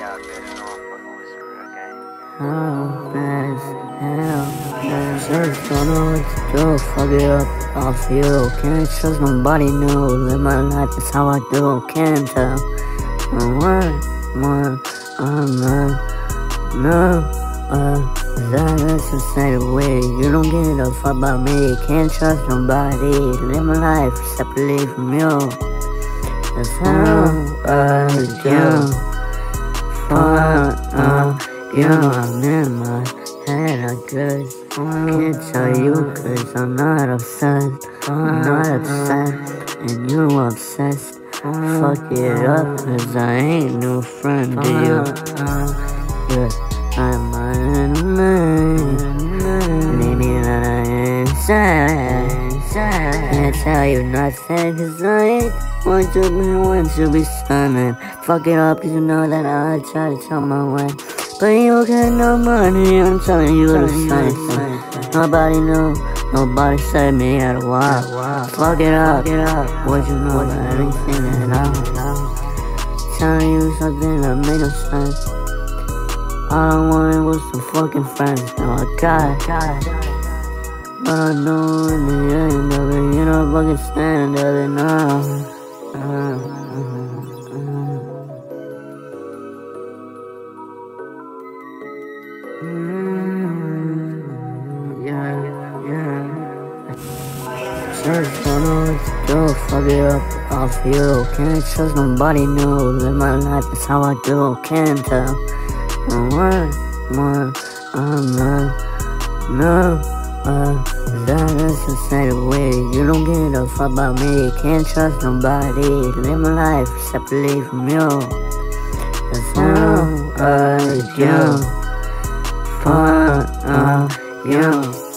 Oh, bad as hell. Just don't know what to do. Fuck it up off you. Can't trust nobody new. Live my life, that's how I do. Can't tell. That's the same way. You don't give a fuck about me. Can't trust nobody. Live my life separately from you. That's how I do. I'm in my head, I guess. Can't tell you cause I'm not obsessed. I'm not obsessed, and you obsessed. Fuck it up cause I ain't no friend to you. Yeah, I'm my enemy. Maybe that I ain't sad. Can't tell you nothing cause I ain't want to be stunning. Fuck it up cause you know that I try to tell my way. But you got no money, I'm telling you the same thing. Nobody knew, nobody said me at a while. Fuck it up, what you know about anything at all. Telling you something that made no sense. All I wanted was some fucking friends, now I got it. But I know in the end of it, you know fucking stand of it now. Just don't know what to do. Fuck it up off you. Can't trust nobody new. Live my life, that's how I do. Can't tell. That's the same way. You don't give a fuck about me. Can't trust nobody. Live my life separately from you. That's how I do. Fuck you.